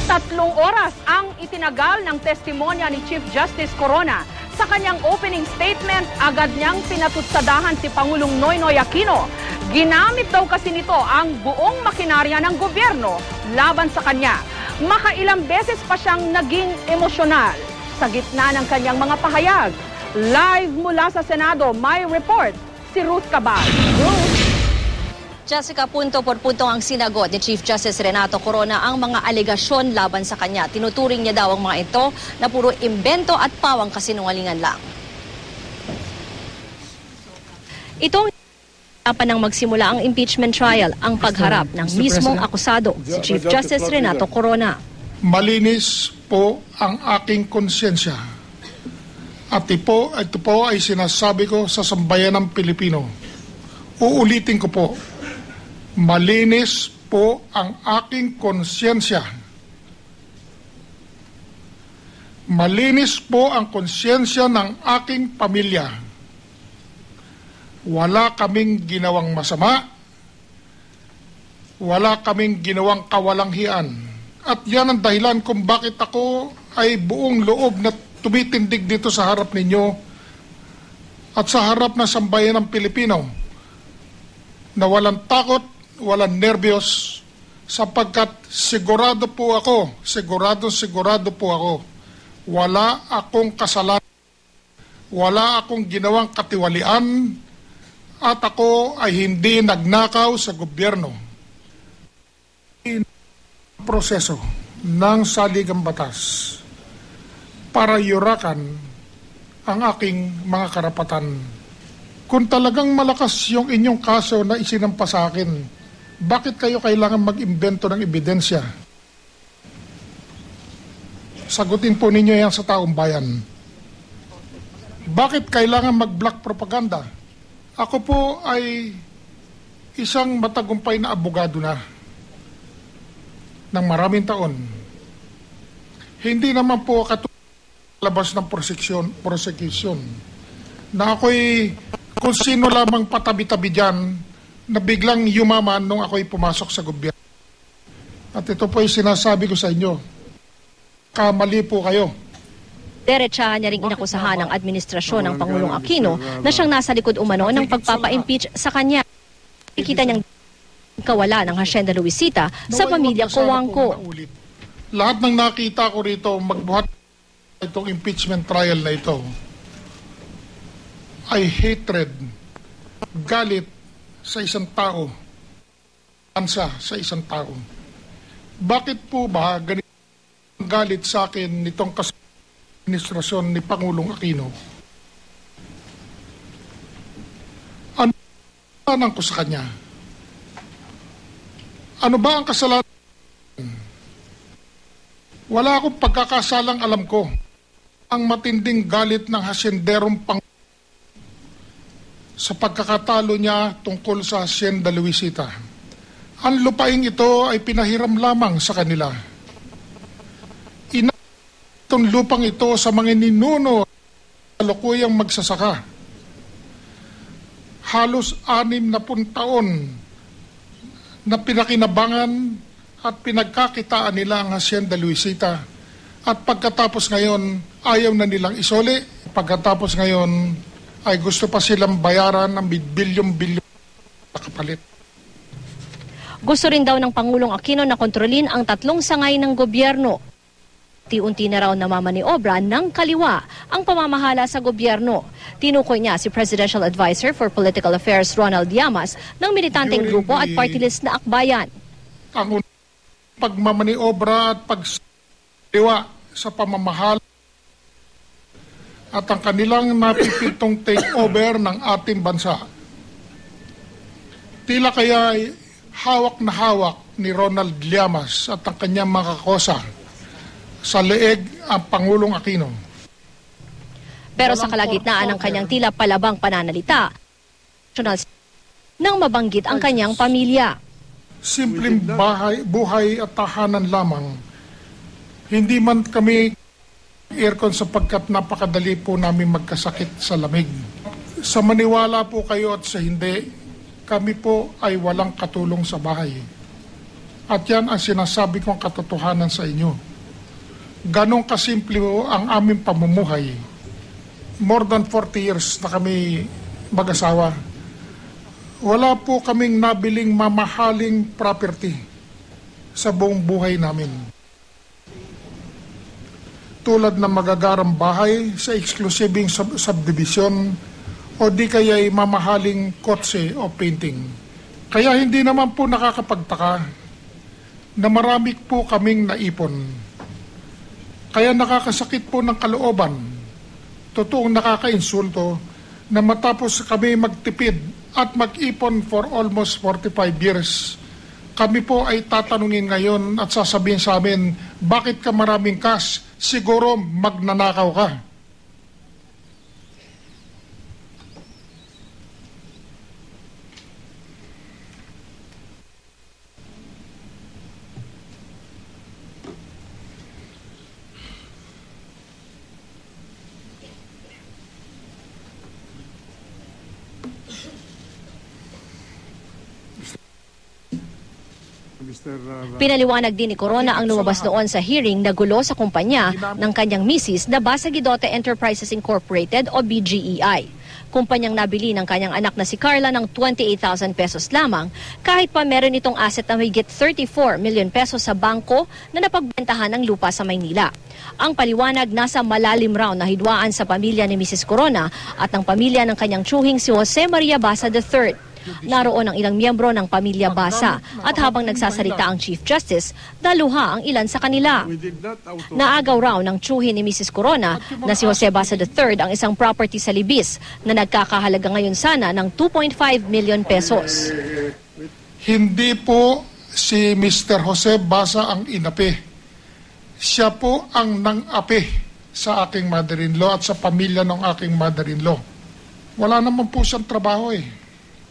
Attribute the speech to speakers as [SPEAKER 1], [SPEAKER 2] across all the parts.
[SPEAKER 1] 3 oras ang itinagal ng testimonya ni Chief Justice Corona. Sa kanyang opening statement, agad niyang pinatutsadahan si Pangulong Noynoy Aquino. Ginamit daw kasi nito ang buong makinarya ng gobyerno laban sa kanya. Makailang beses pa siyang naging emosyonal sa gitna ng kanyang mga pahayag. Live mula sa Senado, may report si Ruth Cabal. Ruth.
[SPEAKER 2] Jessica, punto por punto ang sinagot ni Chief Justice Renato Corona ang mga alegasyon laban sa kanya. Tinuturing niya daw ang mga ito na puro imbento at pawang kasinungalingan lang. Itong nang magsimula ang impeachment trial ang pagharap ng mismong akusado, si Chief Justice Renato Corona.
[SPEAKER 3] Malinis po ang aking konsyensya. At ito po ay sinasabi ko sa sambayanang Pilipino. Uulitin ko po. Malinis po ang aking konsyensya. Malinis po ang konsyensya ng aking pamilya. Wala kaming ginawang masama. Wala kaming ginawang kawalanghian. At yan ang dahilan kung bakit ako ay buong loob na tumitindig dito sa harap ninyo at sa harap ng sambayan ng Pilipino na walang takot, walang nervyos, sapagkat sigurado po ako, sigurado po ako, wala akong kasalanan, wala akong ginawang katiwalian, at ako ay hindi nagnakaw sa gobyerno. Proseso ng saligang batas para yurakan ang aking mga karapatan. Kung talagang malakas yung inyong kaso na isinampa sa akin, bakit kayo kailangan mag-imbento ng ebidensya? Sagutin po ninyo yan sa taong bayan. Bakit kailangan mag-black propaganda? Ako po ay isang matagumpay na abogado na ng maraming taon. Hindi naman po labas ng prosecution na ako'y kung sino lamang patabi-tabi dyan na biglang yumaman nung ako'y pumasok sa gobyerno. At ito po ay sinasabi ko sa inyo, kamali po kayo.
[SPEAKER 2] Diretsahan niya ring inakusahan ng administrasyon ng Pangulong Aquino na siyang nasa likod umano ng pagpapa-impeach sa kanya. Ikita niyang kawala ng Hacienda Luisita sa pamilya Cojuangco.
[SPEAKER 3] Lahat ng nakita ko rito, magbuhat itong impeachment trial na ito, ay hatred, galit sa isang tao, ansa sa isang tao. Bakit po ba ganito ang galit sa akin nitong administrasyon ni Pangulong Aquino? Ano ang ko sa kanya? Ano ba ang kasalanan? Wala akong pagkakasalang alam ko ang matinding galit ng hacienderong sa pagkakatalo niya tungkol sa Hacienda Luisita. Ang lupaing ito ay pinahiram lamang sa kanila. Itong lupang ito sa mga ninuno sa lukuyang magsasaka. Halos 60 taon na pinakinabangan at pinagkakitaan nila ang Hacienda Luisita. At pagkatapos ngayon, ayaw na nilang isoli. Pagkatapos ngayon, ay gusto pa silang bayaran ng bilyon-bilyon na kapalit.
[SPEAKER 2] Gusto rin daw ng Pangulong Aquino na kontrolin ang 3 sangay ng gobyerno. Unti-unti na raw namamaniobra ng kaliwa ang pamamahala sa gobyerno. Tinukoy niya si Presidential Advisor for Political Affairs Ronald Llamas ng militanteng grupo at party list na Akbayan.
[SPEAKER 3] Ang pagmamaniobra at pagsiwa sa pamamahala at ang kanilang napipintong takeover ng ating bansa. Tila kaya ay hawak na hawak ni Ronald Llamas at ang kanyang mga kakosa sa leeg ang Pangulong Aquino.
[SPEAKER 2] Pero sa kalagitnaan ng kanyang tila palabang pananalita, nang mabanggit ang kanyang pamilya.
[SPEAKER 3] Simpleng buhay at tahanan lamang. Hindi man kami aircon sapagkat napakadali po namin magkasakit sa lamig. Sa maniwala po kayo at sa hindi, kami po ay walang katulong sa bahay. At yan ang sinasabi kong katotohanan sa inyo. Ganong kasimple po ang aming pamumuhay. More than 40 years na kami mag-asawa. Wala po kaming nabiling mamahaling property sa buong buhay namin. Tulad ng magagarang bahay sa eksklusibing subdivision o di kaya'y mamahaling kotse o painting. Kaya hindi naman po nakakapagtaka na marami po kaming naipon. Kaya nakakasakit po ng kalooban, totoong nakakainsulto na matapos kami magtipid at mag-ipon for almost 45 years, kami po ay tatanungin ngayon at sasabihin sa amin, bakit ka maraming cash? Siguro magnanakaw ka.
[SPEAKER 2] Pinaliwanag din ni Corona ang lumabas noon sa hearing na gulo sa kumpanya ng kanyang misis na Basagidote Enterprises Incorporated o BGEI. Kumpanyang nabili ng kanyang anak na si Carla ng 28,000 pesos lamang kahit pa meron itong asset na higit 34 million pesos sa bangko na napagbentahan ng lupa sa Maynila. Ang paliwanag nasa malalim raw na hidwaan sa pamilya ni Mrs. Corona at ng pamilya ng kanyang tiyuhing si Jose Maria Basa III. Naroon ang ilang miyembro ng pamilya Basa at habang nagsasalita ang Chief Justice, daluha ang ilan sa kanila. Naagaw raw ng tiyuhin ni Mrs. Corona na si Jose Basa III ang isang property sa Libis na nagkakahalaga ngayon sana ng 2.5 million pesos.
[SPEAKER 3] Hindi po si Mr. Jose Basa ang inapi. Siya po ang nang-api sa aking mother-in-law at sa pamilya ng aking mother-in-law. Wala naman po siyang trabaho eh.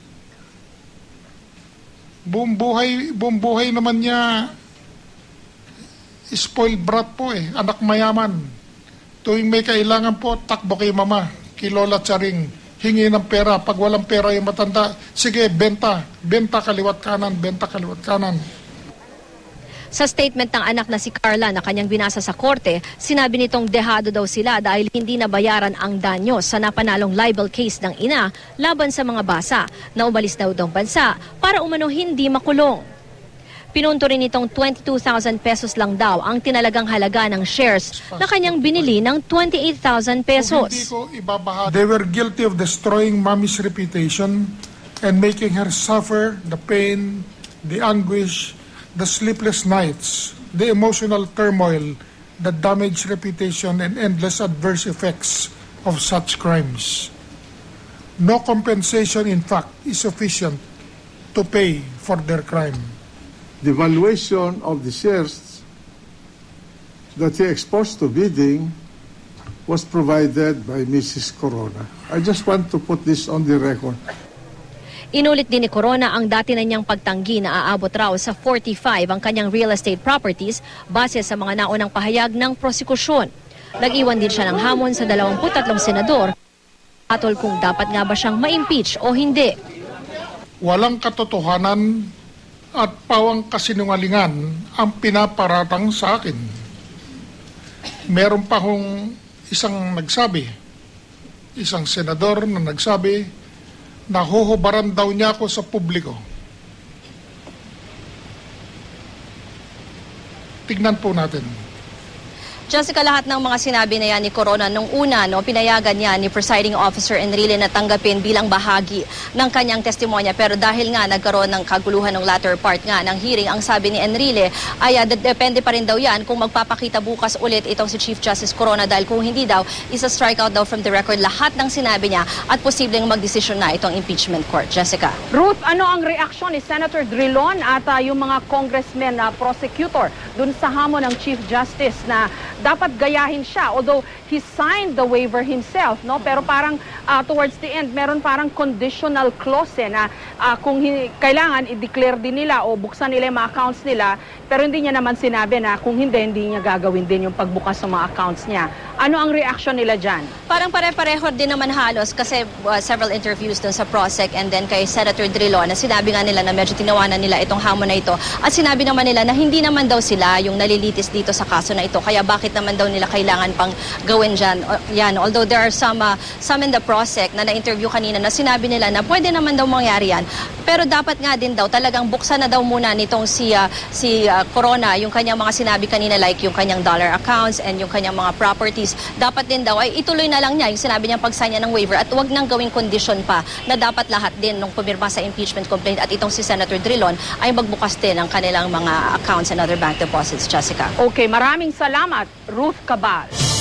[SPEAKER 3] Buong buhay naman niya spoiled brat po eh, anak mayaman. Tuwing may kailangan po, takbo kay mama, kay Lola Charing, hingi ng pera. Pag walang pera yung matanda, sige, benta kaliwat kanan.
[SPEAKER 2] Sa statement ng anak na si Carla na kanyang binasa sa korte, sinabi nitong dehado daw sila dahil hindi nabayaran ang danyo sa napanalong libel case ng ina laban sa mga Basa na umalis daw ng bansa para umano hindi makulong. Pinunto rin itong 22,000 pesos lang daw ang tinalagang halaga ng shares na kanyang binili ng 28,000 pesos.
[SPEAKER 3] They were guilty of destroying mommy's reputation and making her suffer the pain, the anguish, the sleepless nights, the emotional turmoil, the damaged reputation, and endless adverse effects of such crimes. No compensation, in fact, is sufficient to pay for their crime.
[SPEAKER 4] The valuation of the shares that he exposed to bidding was provided by Mrs. Corona. I just want to put this on the record.
[SPEAKER 2] Inulit din ni Corona ang dati na niyang pagtanggi na aabot raw sa 45 ang kanyang real estate properties base sa mga naunang pahayag ng prosekusyon. Nag-iwan din siya ng hamon sa 23 senador atol kung dapat nga ba siyang ma-impeach o hindi.
[SPEAKER 3] Walang katotohanan at pawang kasinungalingan ang pinaparatang sa akin. Meron pa hong isang senador na nagsabi na huhubaran daw niya ako sa publiko. Tignan po natin.
[SPEAKER 2] Jessica, lahat ng mga sinabi na yan ni Corona nung una, pinayagan niya ni Presiding Officer Enrile na tanggapin bilang bahagi ng kanyang testimonya. Pero dahil nga nagkaroon ng kaguluhan ng latter part nga ng hearing, ang sabi ni Enrile ay depende pa rin daw yan kung magpapakita bukas ulit itong si Chief Justice Corona dahil kung hindi daw, isa-strike out daw from the record lahat ng sinabi niya at posibleng magdesisyon na itong impeachment court. Jessica.
[SPEAKER 1] Ruth, ano ang reaksyon ni Senator Drilon at yung mga congressmen na prosecutor dun sa hamon ng Chief Justice na dapat gayahin siya, although he signed the waiver himself, no? Pero parang towards the end, meron parang conditional clause na kung kailangan i-declare din nila o buksan nila yung mga accounts nila, pero hindi niya naman sinabi na kung hindi niya gagawin din yung pagbukas ng mga accounts niya. Ano ang reaction nila dyan?
[SPEAKER 2] Parang pare-pareho din naman halos kasi several interviews dun sa PROSEC and then kay Senator Drilon na sinabi nga nila na medyo tinawanan nila itong hamon na ito at sinabi naman nila na hindi naman daw sila yung nalilitis dito sa kaso na ito kaya bakit naman daw nila kailangan pang gawin dyan. Yan, although there are some in the PROSEC na na-interview kanina na sinabi nila na pwede naman daw mangyari yan pero dapat nga din daw talagang buksan na daw muna nitong si Corona yung kanyang mga sinabi kanina like yung kanyang dollar accounts and yung kanyang mga properties. Dapat din daw ay ituloy na lang niya yung sinabi niyang pag-sign niya ng waiver at wag nang gawing condition pa na dapat lahat din nung pumirma sa impeachment complaint at itong si Senator Drilon ay magbukas din ang kanilang mga accounts and other bank deposits, Jessica.
[SPEAKER 1] Okay, maraming salamat, Ruth Cabal.